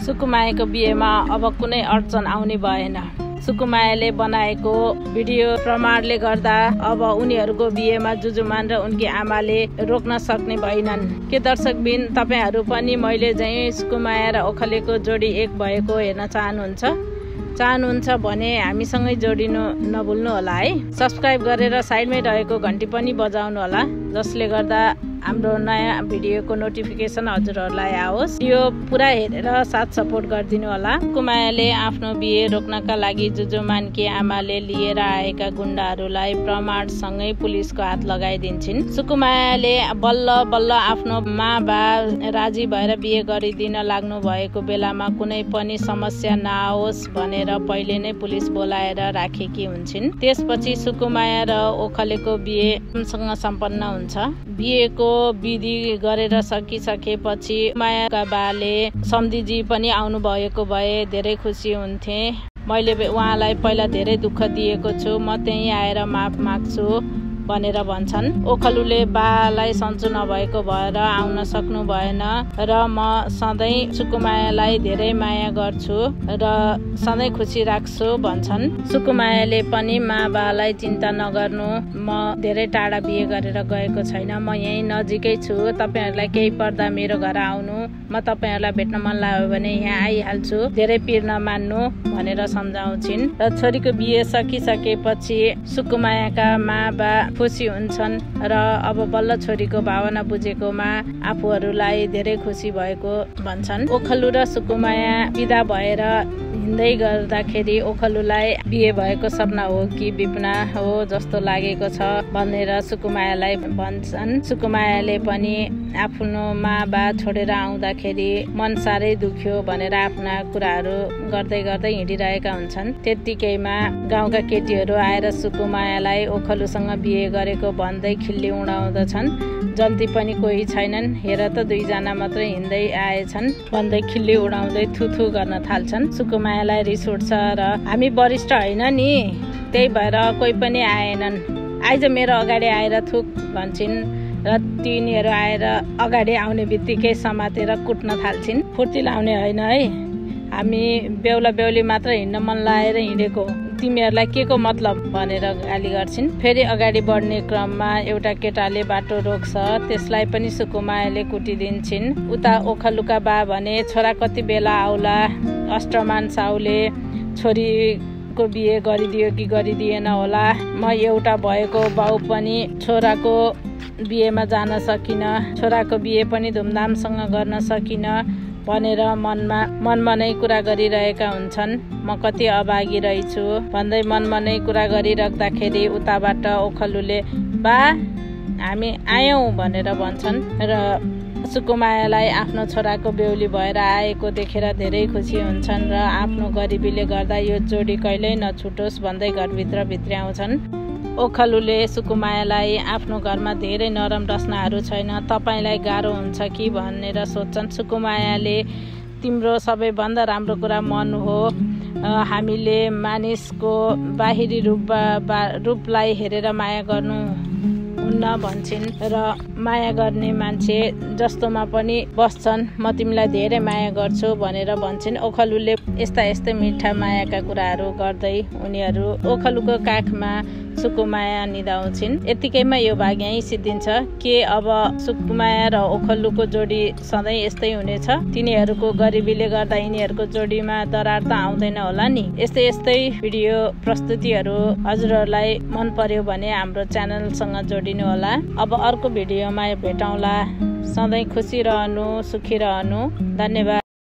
सुकुमायाको बिहेमा अब कुनै अडचन आउने भएन। सुकुमायाले बनाएको भिडियो प्रमाणले गर्दा अब उनीहरूको बिहेमा जुजुमान र उनकी आमाले रोक्न सक्ने भएनन्। के दर्शकबिन तपाईहरू पनि मैले चाहिँ सुकुमाया र ओखलेको जोडी एक भएको हेर्न चाहनुहुन्छ भने हामीसँगै जोडिनु नभुल्नु होला है। सब्स्क्राइब गरेर साइडमै रहेको घन्टी पनि बजाउनु होला, जसले गर्दा हाम्रो नयाँ भिडियोको नोटिफिकेसन हजुरहरूलाई आओस्। यो पुरा हेरेर साथ सपोर्ट गरिदिनु होला। सुकुमायाले आफ्नो बिहे रोक्नका लागि जुजुमानकी आमाले लिएर आएका गुण्डाहरूलाई प्रमाणसँगै पुलिसको हात लगाइदिन्छन्। सुकुमायाले बल्ल बल्ल आफ्नो मा बा राजी भएर बिहे गरिदिन लाग्नु भएको बेलामा कुनै पनि समस्या नआओस् भनेर पहिले नै पुलिस बोलाएर राखेकी हुन्छन्। त्यसपछि सुकुमाया र ओखलेको बिहे सँग सम्पन्न हुन्छ। बिहेको विधि गरेर सकिसकेपछि मायाका बाले सम्धिजी पनि आउनु भएको भए धेरै खुसी हुन्थे। मैले उहाँलाई पहिला धेरै दुःख दिएको छु, म त्यहीँ आएर माफ माग्छु भनेर भन्छन्। ओखलुले बालाई सन्चो नभएको भएर आउन सक्नु भएन र म सधैँ सुकुमायालाई धेरै माया गर्छु र सधैँ खुसी राख्छु भन्छन्। सुकुमायाले पनि मा बालाई चिन्ता नगर्नु, म धेरै टाढा बिहे गरेर गएको छैन, म यहीँ नजिकै छु, तपाईहरूलाई केही पर्दा मेरो घर आउनु, म तपाईहरूलाई भेट्न मन लाग्यो भने यहाँ आइहाल्छु, धेरै पिर नमान्नु भनेर सम्झाउँछिन्। र छोरीको बिहे सकिसकेपछि सुकुमायाका मा बा खुसी हुन्छन् र अब बल्ल छोरीको भावना बुझेकोमा आफूहरूलाई धेरै खुसी भएको भन्छन्। ओखलु र सुकुमाया बिदा भएर हिँड्दै गर्दाखेरि ओखलुलाई बिहे भएको सपना हो कि विपना हो जस्तो लागेको छ भनेर सुकुमायालाई भन्छन्। सुकुमायाले पनि आफ्नो मा बा छोडेर आउँदाखेरि मन साह्रै दुख्यो भनेर आफ्ना कुराहरू गर्दै गर्दै हिँडिरहेका हुन्छन्। त्यत्तिकैमा गाउँका केटीहरू आएर सुकुमायालाई ओखलुसँग बिहे गरेको भन्दै खिल्ली उडाउँदछन्। जन्ती पनि कोही छैनन्, हेर त दुईजना मात्रै हिँड्दै आएछन् भन्दै खिल्ली उडाउँदै थुथु गर्न थाल्छन्। सुकुमायालाई रिस उठ्छ र हामी वरिष्ठ होइन नि, त्यही भएर कोही पनि आएनन्, आइज मेरो अगाडि आएर थुक भन्छन् र तिनीहरू आएर अगाडि आउने बित्तिकै समातेर कुट्न थाल्छिन्। फुर्ती लाउने होइन है, हामी बेहुला बेहुली मात्र हिँड्न मन लागेर हिँडेको, तिमीहरूलाई के को मतलब भनेर गाली गर्छिन्। फेरि अगाडि बढ्ने क्रममा एउटा केटाले बाटो रोक्छ, त्यसलाई पनि सुकुमायाले कुटिदिन्छन्। उता ओखलुका बा भने छोरा कति बेला आउला, अष्टमान साउले छोरीको बिहे गरिदियो कि गरिदिएन होला, म एउटा भएको बाउ पनि छोराको बिहेमा जान सकिन, छोराको बिहे पनि धुमधामसँग गर्न सकिन भनेर मनमा नै कुरा गरिरहेका हुन्छन्। म कति अभागी रहेछु भन्दै मनमा नै कुरा गरिराख्दाखेरि उताबाट ओखलुले बा हामी आयौँ भनेर भन्छन् र सुकुमायालाई आफ्नो छोराको बेहुली भएर आएको देखेर धेरै खुसी हुन्छन् र आफ्नो गरिबीले गर्दा यो जोडी कहिल्यै नछुटोस् भन्दै घरभित्र भित्र्याउँछन्। ओखलुले सुकुमायालाई आफ्नो घरमा धेरै नरम रचनाहरू छैन, तपाईँलाई गाह्रो हुन्छ कि भनेर सोध्छन्। सुकुमायाले तिम्रो सबैभन्दा राम्रो कुरा मन हो, हामीले मानिसको बाहिरी रूपलाई हेरेर माया गर्नु हुन्न भन्छन् र माया गर्ने मान्छे जस्तोमा पनि बस्छन्, म तिमीलाई धेरै माया गर्छु भनेर भन्छन्। ओखलुले यस्ता मिठा मायाका कुराहरू गर्दै उनीहरू ओखलुको काखमा सुकुमाया निदाउँछिन्। यतिकैमा यो भाग यहीँ सिद्धिन्छ। के अब सुकुमाया र ओखलुको जोडी सधैँ यस्तै हुनेछ? तिनीहरूको गरिबीले गर्दा यिनीहरूको जोडीमा दरार त आउँदैन होला नि। यस्तै भिडियो प्रस्तुतिहरू हजुरहरूलाई मन पर्यो भने हाम्रो च्यानलसँग जोडिनु होला। अब अर्को भिडियोमा भेटौँला। सधैँ खुसी रहनु, सुखी रहनु। धन्यवाद।